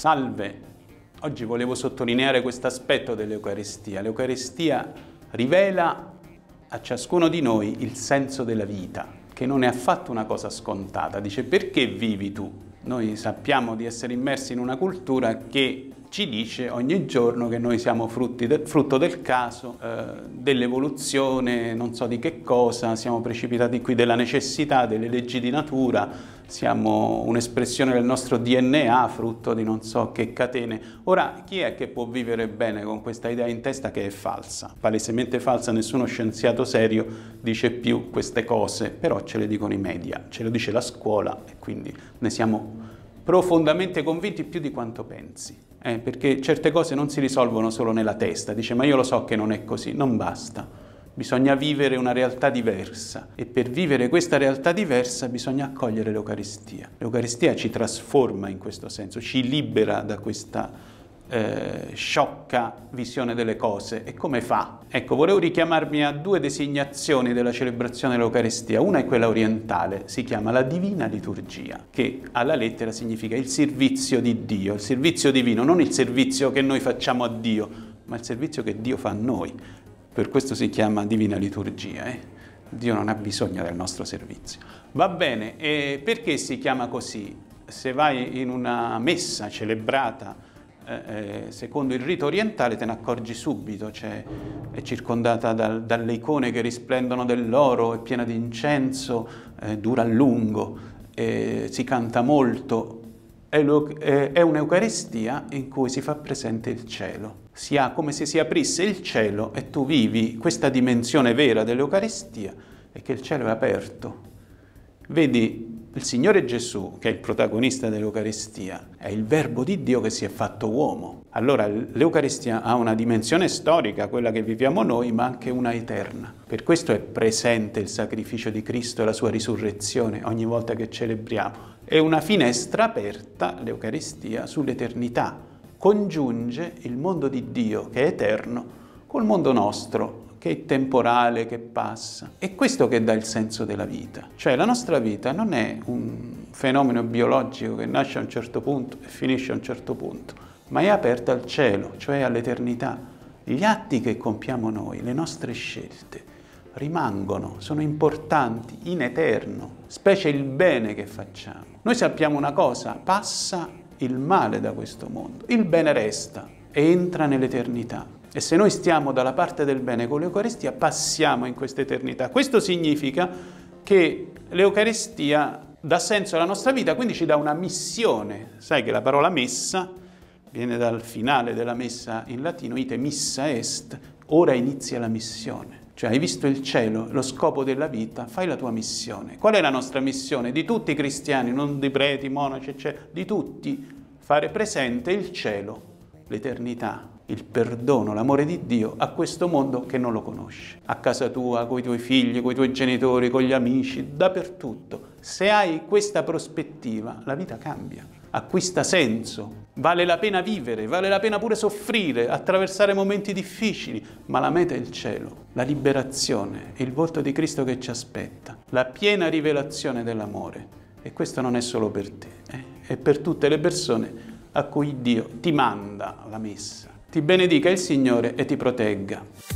Salve, oggi volevo sottolineare questo aspetto dell'Eucaristia. L'Eucaristia rivela a ciascuno di noi il senso della vita, che non è affatto una cosa scontata. Dice: perché vivi tu? Noi sappiamo di essere immersi in una cultura che ci dice ogni giorno che noi siamo frutto del caso, dell'evoluzione, non so di che cosa, siamo precipitati qui della necessità, delle leggi di natura, siamo un'espressione del nostro DNA, frutto di non so che catene. Ora, chi è che può vivere bene con questa idea in testa che è falsa? Palesemente falsa, nessuno scienziato serio dice più queste cose, però ce le dicono i media, ce lo dice la scuola e quindi ne siamo profondamente convinti più di quanto pensi. Perché certe cose non si risolvono solo nella testa, dice ma io lo so che non è così, non basta, bisogna vivere una realtà diversa e per vivere questa realtà diversa bisogna accogliere l'Eucaristia. L'Eucaristia ci trasforma in questo senso, ci libera da questa sciocca visione delle cose. E come fa? Ecco, volevo richiamarmi a due designazioni della celebrazione dell'Eucaristia. Una è quella orientale, si chiama la Divina Liturgia, che alla lettera significa il servizio di Dio, il servizio divino, non il servizio che noi facciamo a Dio, ma il servizio che Dio fa a noi. Per questo si chiama Divina Liturgia. Dio non ha bisogno del nostro servizio. Va bene, e perché si chiama così? Se vai in una messa celebrata secondo il rito orientale te ne accorgi subito, cioè è circondata dalle icone che risplendono dell'oro, è piena di incenso, dura a lungo, si canta molto, è un'Eucaristia in cui si fa presente il cielo. Si ha come se si aprisse il cielo e tu vivi questa dimensione vera dell'Eucaristia e che il cielo è aperto. Vedi, il Signore Gesù, che è il protagonista dell'Eucaristia, è il Verbo di Dio che si è fatto uomo. Allora l'Eucaristia ha una dimensione storica, quella che viviamo noi, ma anche una eterna. Per questo è presente il sacrificio di Cristo e la sua risurrezione ogni volta che celebriamo. È una finestra aperta, l'Eucaristia, sull'eternità. Congiunge il mondo di Dio, che è eterno, col mondo nostro, che è temporale, che passa. È questo che dà il senso della vita. Cioè la nostra vita non è un fenomeno biologico che nasce a un certo punto e finisce a un certo punto, ma è aperta al cielo, cioè all'eternità. Gli atti che compiamo noi, le nostre scelte, rimangono, sono importanti, in eterno, specie il bene che facciamo. Noi sappiamo una cosa: passa il male da questo mondo, il bene resta e entra nell'eternità. E se noi stiamo dalla parte del bene con l'Eucaristia, passiamo in questa eternità. Questo significa che l'Eucaristia dà senso alla nostra vita, quindi ci dà una missione. Sai che la parola messa viene dal finale della messa in latino, ite missa est, ora inizia la missione. Cioè hai visto il cielo, lo scopo della vita, fai la tua missione. Qual è la nostra missione? Di tutti i cristiani, non di preti, monaci, eccetera, di tutti, fare presente il cielo, l'eternità, il perdono, l'amore di Dio a questo mondo che non lo conosce. A casa tua, con i tuoi figli, con i tuoi genitori, con gli amici, dappertutto. Se hai questa prospettiva, la vita cambia, acquista senso. Vale la pena vivere, vale la pena pure soffrire, attraversare momenti difficili, ma la meta è il cielo, la liberazione, il volto di Cristo che ci aspetta, la piena rivelazione dell'amore. E questo non è solo per te, è per tutte le persone a cui Dio ti manda la messa. Ti benedica il Signore e ti protegga.